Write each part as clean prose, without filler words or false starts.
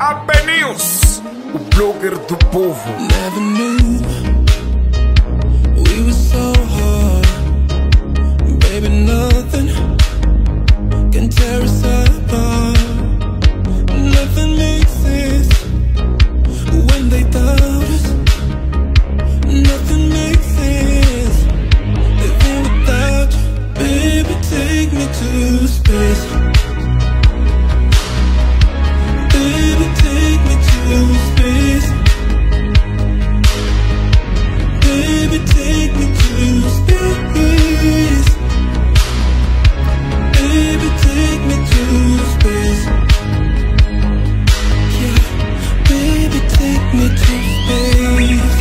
News, o blogger do povo. Never knew we were so hard, baby. Nothing can tear us apart. Nothing makes sense when they doubt us. Nothing makes sense living without you. Baby, take me to space. Baby, take me to space. Baby, take me to space. Baby, take me to space. Yeah, baby, take me to space.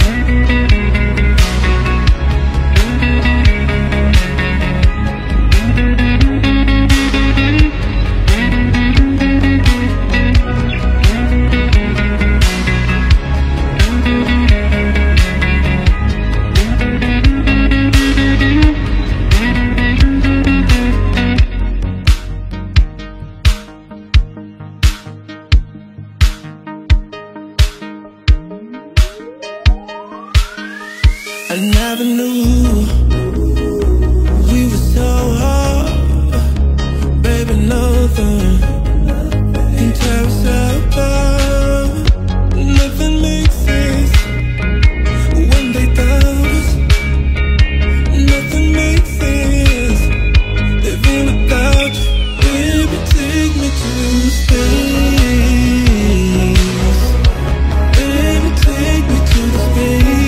I never knew we were so hard, baby. Nothing can tear us apart. Nothing makes sense when they doubt us. Nothing makes sense living without you. Baby, take me to space. Baby, take me to the space.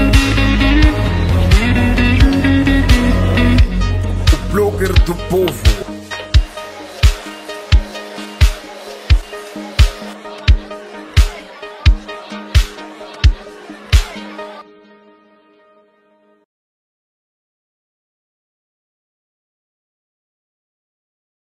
Blogger do povo.